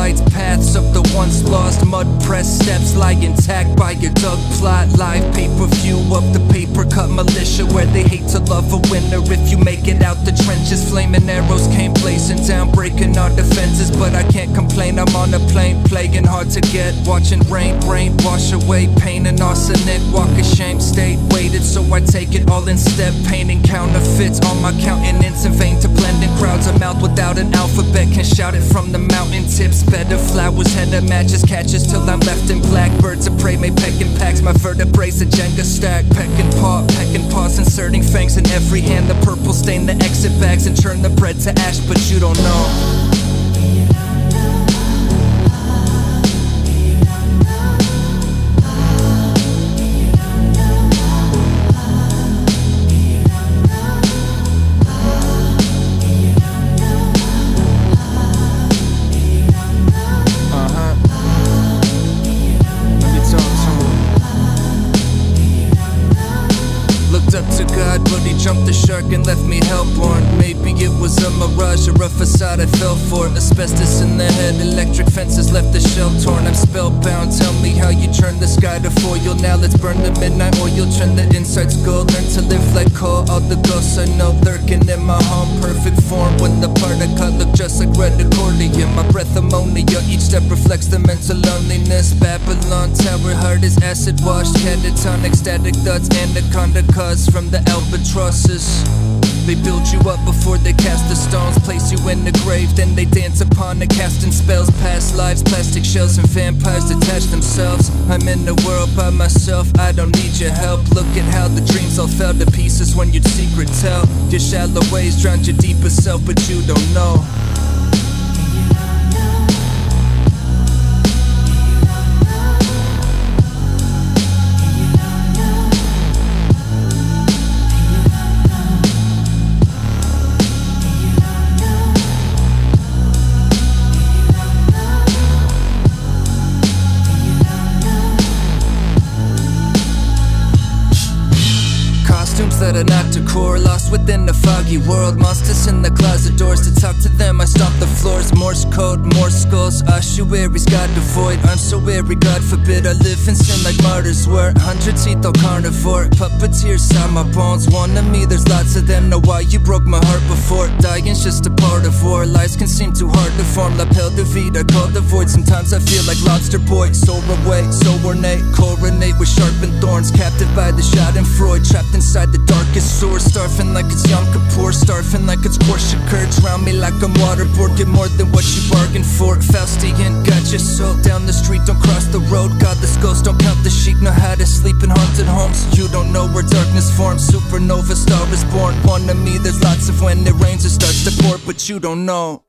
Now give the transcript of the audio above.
lights, paths of the once lost, mud-pressed steps lie intact by your dug plot. Live pay-per-view of the paper-cut militia, where they hate to love a winner if you make it out the trenches. Flaming arrows came blazing down, breaking our defenses, but I can't complain, I'm on a plane, playing hard to get. Watching rain wash away pain and arsenic. Walk a shame state, waited so I take it all in step. Painting counterfeits on my countenance, in vain to blend in crowds. A mouth without an alphabet can shout it from the mountain tips. Better flowers, head of matches, catches till I'm left in black. Birds of prey may peck in packs, my vertebrates a Jenga stack. Pecking paws, inserting fangs in every hand. The purple stain the exit bags and turn the bread to ash, but you don't know. Up to God, but he jumped the shark and left me hellborn. Maybe it was a mirage or a facade I fell for. Asbestos in the head, electric fences left the shell torn. I'm spellbound, tell me how you turn the sky to foil. Now let's burn the midnight oil, turn the insides gold. Learn to live like coal, all the ghosts I know lurking in my home. Perfect form when the part I cut look just like red accordion. My breath ammonia, each step reflects the mental loneliness. Babylon tower, heart is acid washed. Catatonic, static thoughts, anaconda cause from the albatrosses. They build you up before they cast the stones, place you in the grave, then they dance upon the casting spells. Past lives, plastic shells and vampires detach themselves. I'm in the world by myself, I don't need your help. Look at how the dreams all fell to pieces when you'd secret tell. Your shallow ways drowned your deeper self, but you don't know. That are not decor, lost within the foggy world. Monsters in the closet doors, to talk to them I stomp the floors. Morse code, more skulls, ossuaries God devoid. I'm so weary, God forbid I live in sin like martyrs were. 100 teeth all carnivore, puppeteers saw my bones. One of me, there's lots of them, know why you broke my heart before. Dying's just a part of war, lives can seem too hard to form. Lapel de vida, call the void, sometimes I feel like lobster boy. Soar away, so ornate, coronate with sharpened thorns. Captive by the schadenfreude, trapped inside the darkest sore. Starving like it's Yom Kippur, starving like it's Korshakar. Drown me like I'm waterboard, get more than what you bargained for. Faustian, got your soul down the street, don't cross the road. Godless ghosts, don't count the sheep, know how to sleep in haunted homes. You don't know where darkness forms, supernova star is born. One of me, there's lots of when it rains it starts to pour, but you don't know.